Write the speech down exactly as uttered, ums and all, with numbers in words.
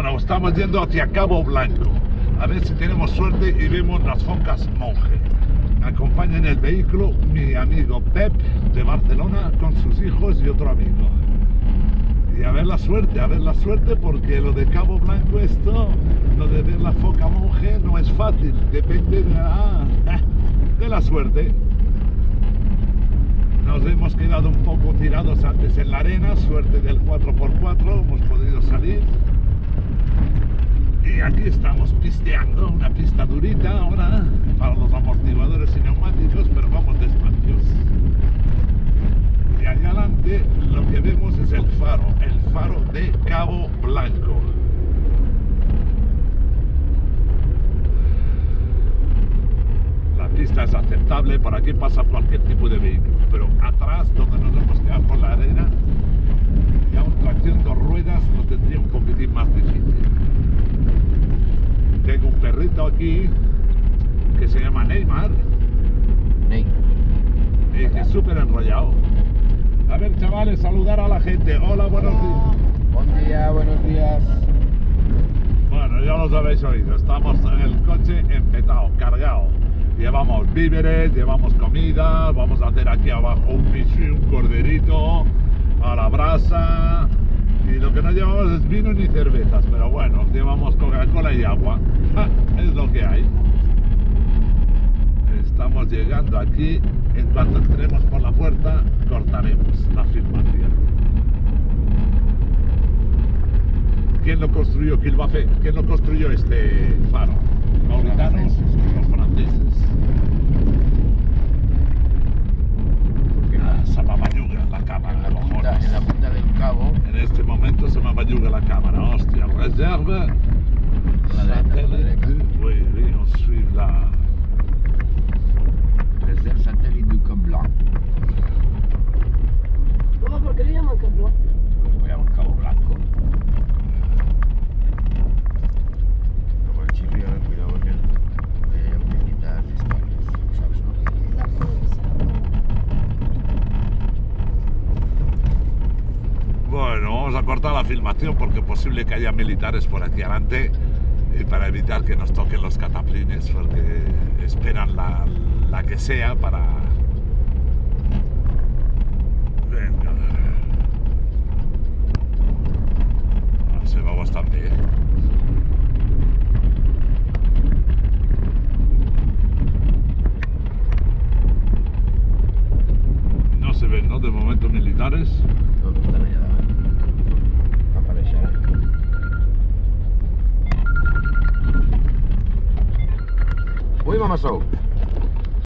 Bueno, estamos yendo hacia Cabo Blanco. A ver si tenemos suerte y vemos las focas monje. Me acompaña en el vehículo mi amigo Pep de Barcelona con sus hijos y otro amigo. Y a ver la suerte, a ver la suerte, porque lo de Cabo Blanco, esto, lo de ver la foca monje no es fácil, depende de la, de la suerte. Nos hemos quedado un poco tirados antes en la arena, suerte del cuatro por cuatro, hemos podido salir. Y aquí estamos pisteando, una pista durita ahora para los amortiguadores y neumáticos, pero vamos despacios. Y allá adelante lo que vemos es el faro, el faro de Cabo Blanco. La pista es aceptable, por aquí pasa cualquier tipo de vehículo, pero atrás, donde nos hemos quedado por la arena, ya un tracción dos ruedas lo tendría un poquitín más difícil. Tengo un perrito aquí que se llama Neymar. Ney. Y que es súper enrollado. A ver, chavales, saludar a la gente. Hola, buenos días. Buen día, buenos días. Bueno, ya los habéis oído. Estamos en el coche empetado, cargado. Llevamos víveres, llevamos comida. Vamos a hacer aquí abajo un pichu, un corderito a la brasa. Y lo que no llevamos es vino ni cervezas, pero bueno, llevamos Coca-Cola y agua. Es lo que hay. Estamos llegando aquí. En cuanto entremos por la puerta, cortaremos la filmación. ¿Quién lo construyó? ¿Quién lo, hace? ¿Quién lo construyó este faro? ¿Mauritanos? Los franceses. Ah, se me amayuga la cámara, En la punta, en la punta del cabo. En este momento se me amayuga la cámara. Hostia, reserve. Satellite. Oui, oui, on suit la... Reserve satélite du Cabo Blanco. ¿Cómo? ¿Por qué le llaman Cabo Blanco? Voy a un Cabo Blanco. Luego el chico ya me cuidado con él. Voy a utilizar historias. ¿Sabes, no? Bueno, vamos a cortar la filmación porque es posible que haya militares por aquí adelante y para evitar que nos toquen los cataplines, porque esperan la, la que sea para... Venga. Ah, se va bastante, ¿eh? No se ven, ¿no? De momento militares. No, no están allá. Apareixerà. Ui, mamassou.